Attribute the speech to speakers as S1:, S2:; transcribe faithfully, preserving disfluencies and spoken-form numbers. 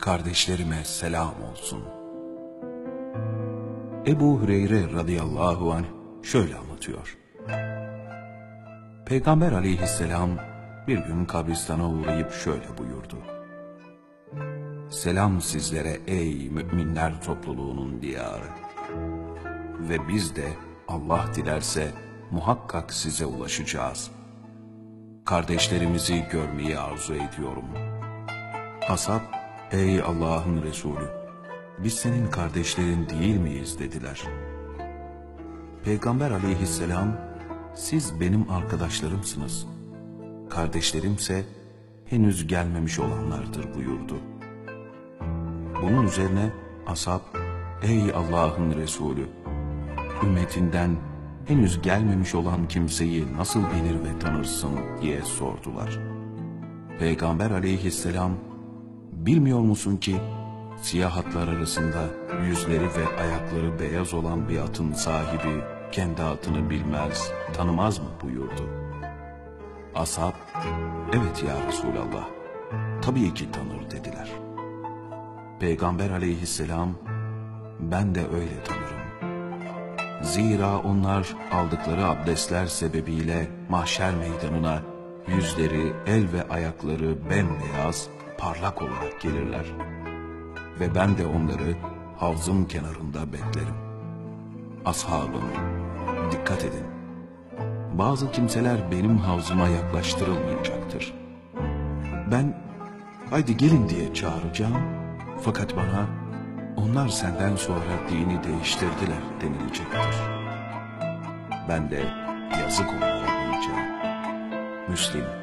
S1: kardeşlerime selam olsun. Ebu Hüreyre radıyallahu anh şöyle anlatıyor. Peygamber aleyhisselam bir gün kabristana uğrayıp şöyle buyurdu. Selam sizlere ey müminler topluluğunun diyarı. Ve biz de Allah dilerse muhakkak size ulaşacağız. Kardeşlerimizi görmeyi arzu ediyorum. Ashab, ey Allah'ın Resulü, biz senin kardeşlerin değil miyiz dediler. Peygamber aleyhisselam, siz benim arkadaşlarımsınız. Kardeşlerimse henüz gelmemiş olanlardır buyurdu. Bunun üzerine ashab, ey Allah'ın Resulü, ümmetinden henüz gelmemiş olan kimseyi nasıl bilir ve tanırsın diye sordular. Peygamber aleyhisselam, bilmiyor musun ki siyah atlar arasında yüzleri ve ayakları beyaz olan bir atın sahibi kendi atını bilmez, tanımaz mı buyurdu. Ashab, evet ya Resulallah, tabii ki tanır dediler. Peygamber aleyhisselam, ben de öyle tanırım. Zira onlar aldıkları abdestler sebebiyle mahşer meydanına yüzleri, el ve ayakları bembeyaz, parlak olarak gelirler. Ve ben de onları havzım kenarında beklerim. Ashabım, dikkat edin. Bazı kimseler benim havzıma yaklaştırılmayacaktır. Ben, haydi gelin diye çağıracağım. Fakat bana, onlar senden sonra dini değiştirdiler denilecektir. Ben de yazık onlara diyeceğim. Müslim